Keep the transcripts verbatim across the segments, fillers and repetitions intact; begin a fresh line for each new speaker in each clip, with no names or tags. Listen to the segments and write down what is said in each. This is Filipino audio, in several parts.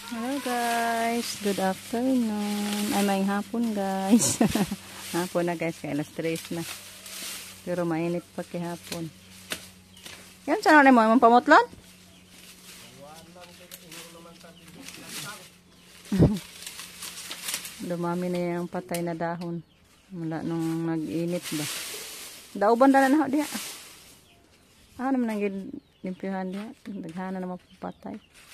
Hello guys, good afternoon. Ay, may hapon guys. Hapon na guys, kaya alas tres na. Pero mainit pa kihapon. Yan, saan na mo? Imong pamutlon? Dumami na yung patay na dahon. Mula nung nag-init ba. Dauban na na diya. Ah, naman nang limpyuhan diya. Daghana na mapapatay.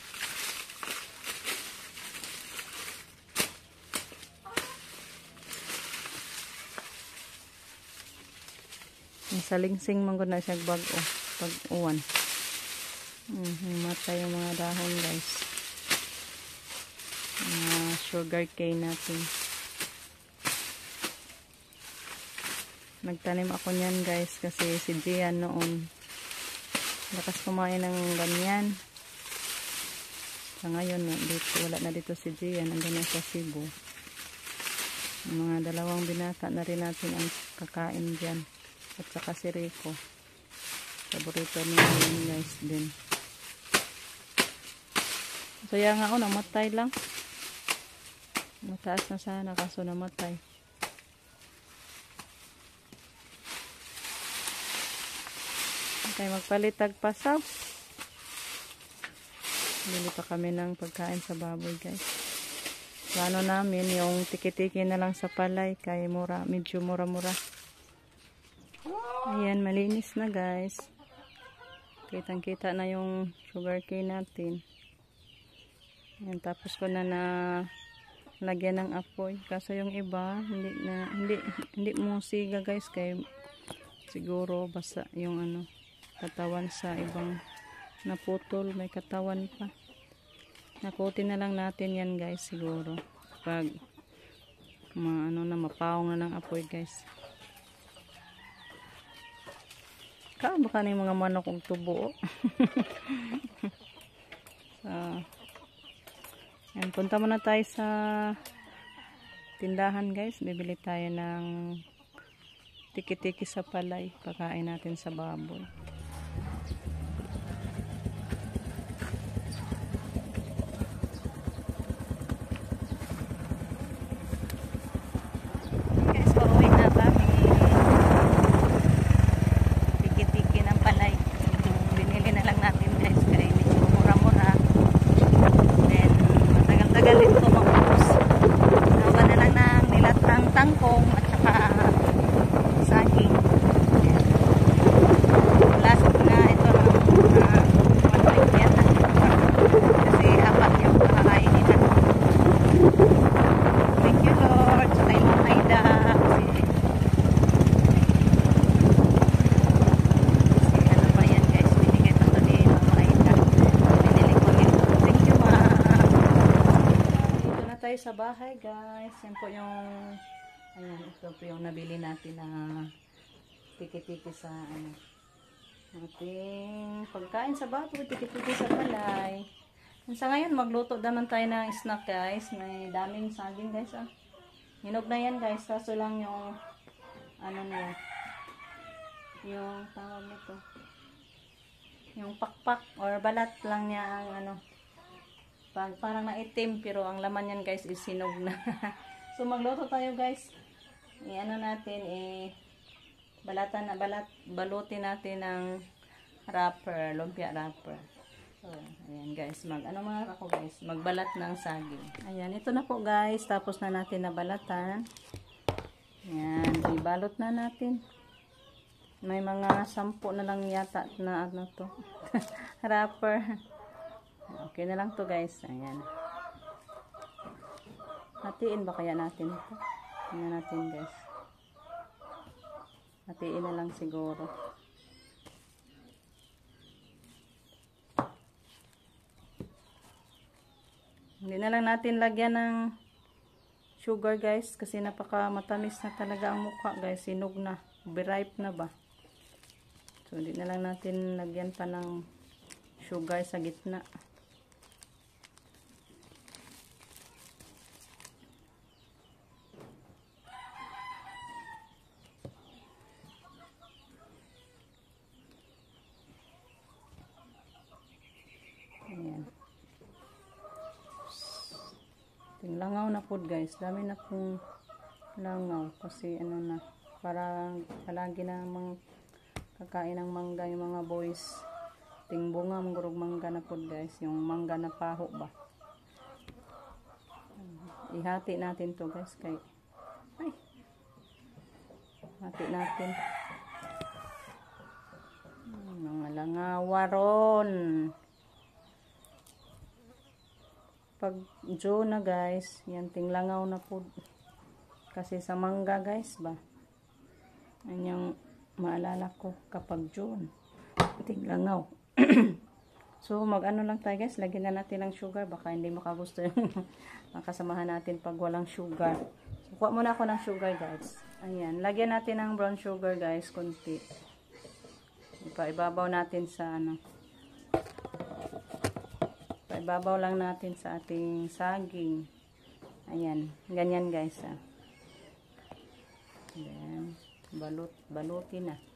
Salingsing man gud na siya bag-o pag-uwan. Mm, matay yung mga dahon guys. Mga sugar cane natin. Nagtanim ako niyan guys kasi si Gian noon lakas kumain ng ganyan. Sa ngayon dito, wala na dito si Gian, nandiyan na sa Cebu. Yung mga dalawang binata na rin natin ang kakain dyan. At saka si Rico. Paborito niya yun guys din. Saya nga ako, namatay lang. Mataas na sana kaso namatay. Okay, magpalitag pasaw. Bili pa kami ng pagkain sa baboy guys. Plano namin yung tiki-tiki na lang sa palay kay mura, medyo mura-mura. Ayan, malinis na guys. Kitang-kita na yung sugar cane natin. Ayan, tapos ko na na lagyan ng apoy. Kaso yung iba, hindi na hindi hindi mo siga guys kay siguro basa yung ano, katawan sa ibang naputol, may katawan pa. Nakutin na lang natin yan guys siguro. Pag ma ano na mapawong na ng apoy guys. Kaano ka na yung mga manok kong tubo. So, yan, punta muna tayo sa tindahan guys. Bibili tayo ng tiki-tiki sa palay. Pakain natin sa baboy. Tangkong at saka saging. Lasok na ito ng uh, one yata. Kasi apat yung kakainin na. Thank you Lord. Sa tayo mga Aida. Kasi, kasi ano pa yan guys. Binigay pa ito ni Mama Aida. Binili ko ito. Thank you ma. Dito na tayo sa bahay guys. Yan po yung ayan, ito po yung nabili natin na tiki-tiki sa ano, ating pagkain sa baboy, tiki-tiki sa palay. Sa ngayon, magluto naman tayo ng snack guys. May daming saging guys. Ah. Hinog na yan guys. Kaso lang yung ano na yung tawag nito. Yung pakpak or balat lang niya ang ano. Pag, parang naitim pero ang laman yan guys is hinog na. So magluto tayo guys. I-ano natin, eh, balatan na, balat, balutin natin ng wrapper, lumpia wrapper. So, ayan guys, mag, ano mga ako guys, magbalat ng saging. Ayan, ito na po guys, tapos na natin nabalatan. Ayan, ibalot na natin. May mga sampu na lang yata na ano to, wrapper. Okay na lang to guys, ayan. Hatiin ba kaya natin ito? Tingnan natin guys. Hatiin na lang siguro. Hindi na lang natin lagyan ng sugar guys. Kasi napaka matamis na talaga ang mukha guys. Sinog na. Be-ripe na ba? So hindi na lang natin lagyan pa ng sugar sa gitna. Ayan. Ting langaw na food guys. Dami na pong langaw. Kasi ano na. Para palagi na mga kakain ng mangga yung mga boys. Ting bunga mangurog mangga na food guys. Yung mangga na paho ba. Ihati natin to guys. Kay ay. Hati natin. Mga langawaron. Pag June na guys, yan ting langaw na po. Kasi sa mangga guys ba. Yan yung maalala ko kapag June. Ting langaw. So mag ano lang tayo guys, lagyan na natin ng sugar. Baka hindi makagusto yung makasamahan natin pag walang sugar. So kuha muna ako ng sugar guys. Ayan, lagyan natin ng brown sugar guys, konti. Ipaibabaw natin sa ano. Ipaibabaw lang natin sa ating saging. Ayan, ganyan guys ah. Ayan, balut, balutin na.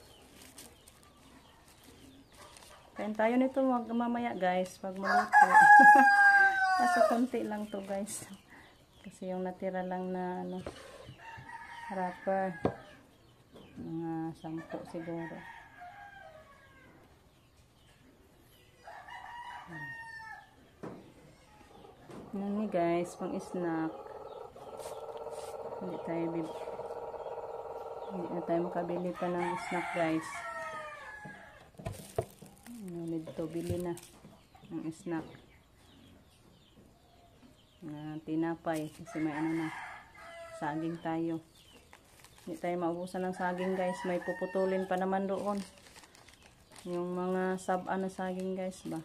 Kain tayo nito mamaya guys, pag maluto. Kasi konti lang to guys. Kasi yung natira lang na ano, wrapper. Mga sampo siguro. Ano ni guys, pang snack. Hindi tayo bib hindi na tayo makabili pa ng snack guys. Ano nito, bili na ng snack. Na tinapay kasi may ano na. Saging tayo. Hindi tayo maubusan ng saging guys. May puputulin pa naman doon. Yung mga sab-a na saging guys ba.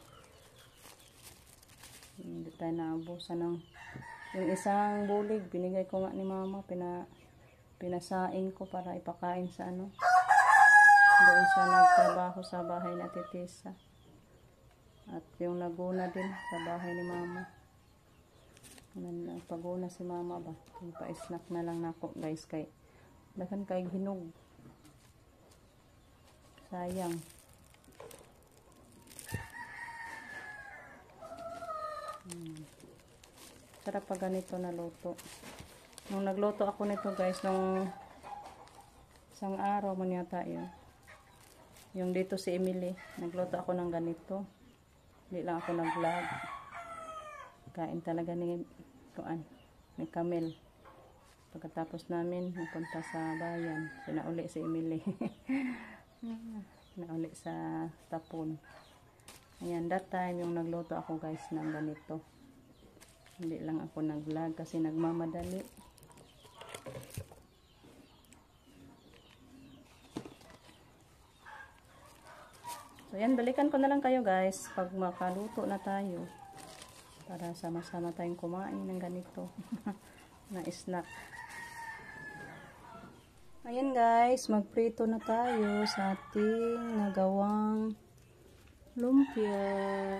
Hindi tayo naubusan ng yung isang bulig. Binigay ko nga ni mama. Pina, pinasaing ko para ipakain sa ano. Doon sa nagtrabaho sa bahay na titisa. At yung naguna din sa bahay ni mama. Paguna si mama ba. Pa-snack na lang nako guys kay dakan kay hinog. Sayang. Hmm. Sarap pa ganito na luto. Nung nagluto ako nito guys, nung isang araw man yata yun. Yung dito si Emily, nagluto ako ng ganito. Hindi lang ako nag-vlog. Kain talaga ni kuan, ni Camel. Pagkatapos namin napunta sa bayan, sinauli si Emily. Nauli sa tapon. Ayan, that time yung nagluto ako guys ng ganito. Hindi lang ako nag-vlog kasi nagmamadali. So yan, balikan ko na lang kayo guys pag makaluto na tayo. Para sama-sama tayong kumain ng ganito na snack. Ayan guys, magprito na tayo sa ating nagawang lumpia.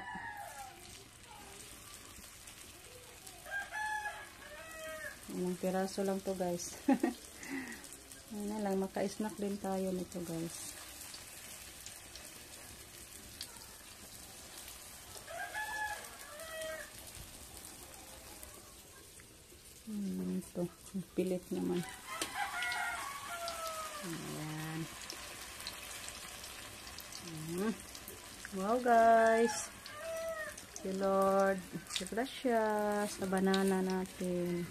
Ilang piraso lang to guys. Ayan lang, maka-snack din tayo nito guys. Hmm, ito, pilit naman. Ayan. Hmm. Wow guys. Thank you Lord. Gracias sa banana natin.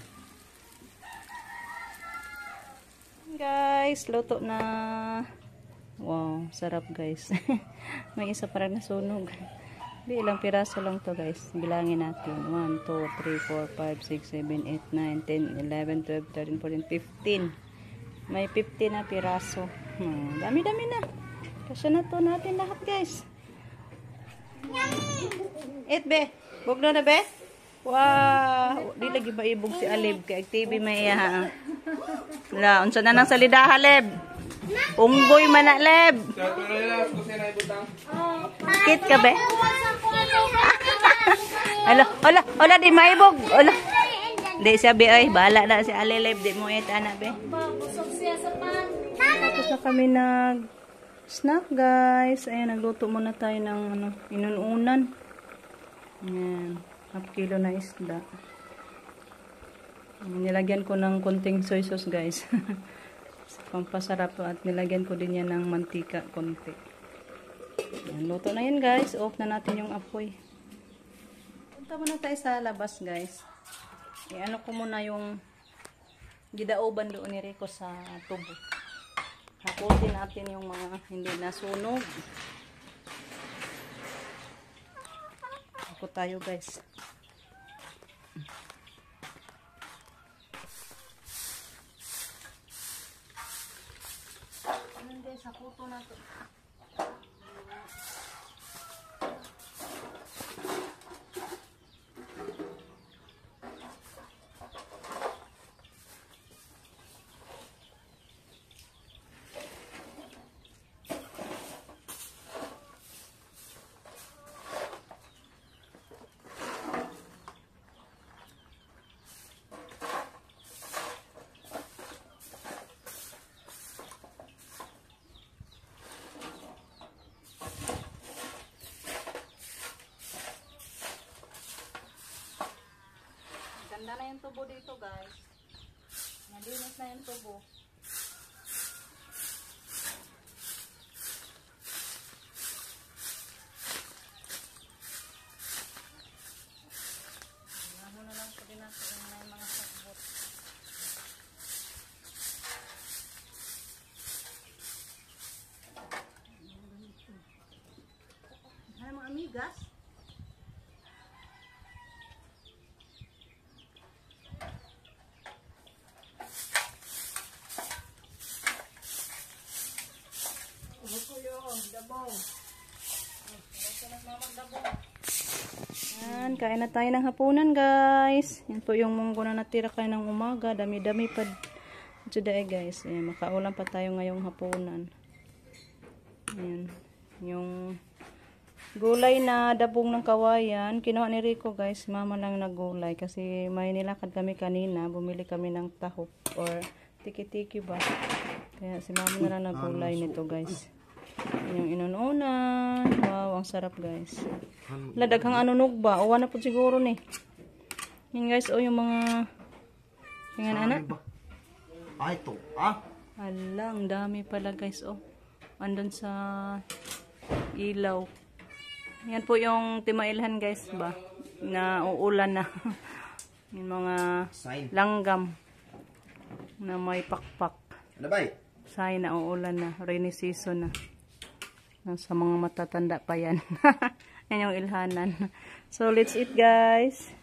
Guys, luto na. Wow, sarap guys. May isa parang nasunog. Di ilang piraso lang to guys. Bilangin natin. one, two, three, four, five, six, seven, eight, nine, ten, eleven, twelve, thirteen, fourteen, fifteen. May fifteen na piraso. Hmm, dami-dami na. Kasi na to natin lahat guys. Eat be. Bugno na be. Wow. Di lagi ba ibog si Alib. Kaya T V may iya. Wala. Unsa na nang salida Alib. Unggoy man na Alib. Kit ka be. Ala, ala, ala di maibog. Ala. Di siya be ay. Bahala na si Alib. Di mo ita na be. Tapos na kami nag snack guys. Ayan, nagluto muna tayo ng ano, inununan. Ayan, half kilo na isda. Nilagyan ko ng konting soy sauce guys. Pampasarap to, at nilagyan ko din yan ng mantika konti. Yan, luto na yan guys. Off na natin yung apoy. Punta muna tayo sa labas guys. I-ano ko muna yung gidaoban doon ni Rico sa tubo. Hakutin natin yung mga hindi nasunog. Ako tayo guys. Ano guys, hakuto na to. Ganda na yung tubo dito guys. Nalinis na yung tubo. Ano na lang po din natin yung mga sakbot. Ano mga amigas? Yan, kain na tayo ng hapunan guys. Yan po yung munggo na natira kayo ng umaga. Dami-dami pa today guys. Yan, makaulam pa tayo ngayong hapunan. Yan, yung gulay na dabong ng kawayan. Kinuha ni Rico guys. Mama lang nagulay kasi may nilakad kami kanina. Bumili kami ng tahop or tiki-tiki ba. Kaya si mama na lang nagulay nito guys. Yung inununan. Wow, ang sarap guys. Ladaghang anunog ba? Uwa na po siguro ni. Yan guys, o oh, yung mga tingnan anak.
Ay, ito. Ah?
Alang, dami pala guys. Oh, andun sa ilaw. Yan po yung timailhan guys ba? Na uulan na. Yung mga langgam na may pakpak.
Ano ba eh?
Sign na uulan na. Rainy season na. Sa mga matatanda pa yan. Yan yung ilhanan. So, let's eat guys.